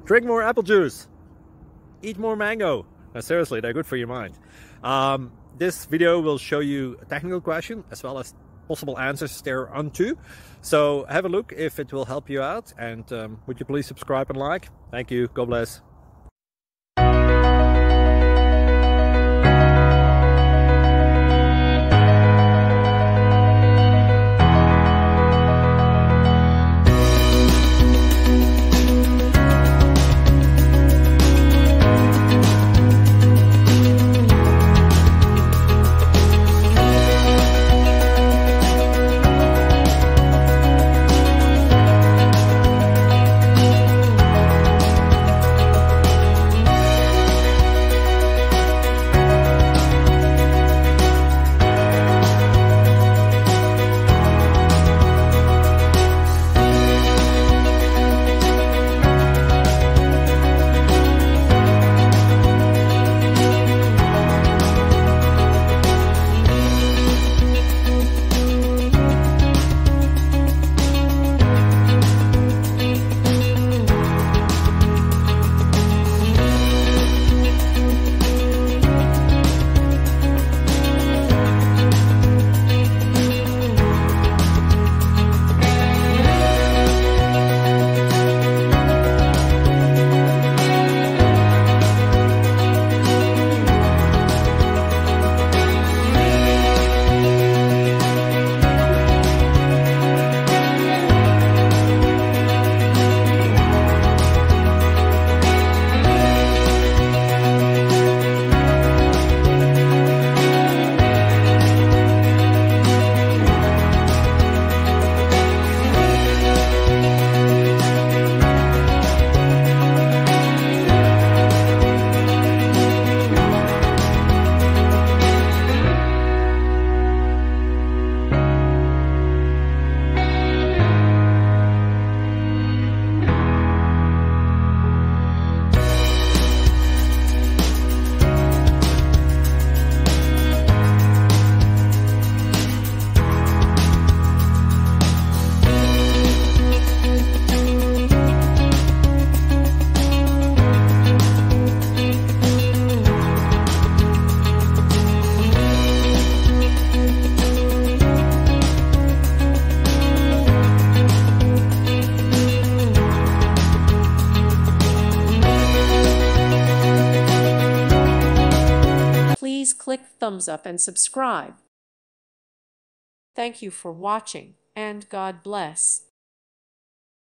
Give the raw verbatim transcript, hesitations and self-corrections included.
drink more apple juice, eat more mango. No, seriously, they're good for your mind. Um, this video will show you a technical question as well as possible answers thereunto. So have a look if it will help you out, and um, would you please subscribe and like? Thank you. God bless. Please click thumbs up and subscribe. Thank you for watching, and God bless.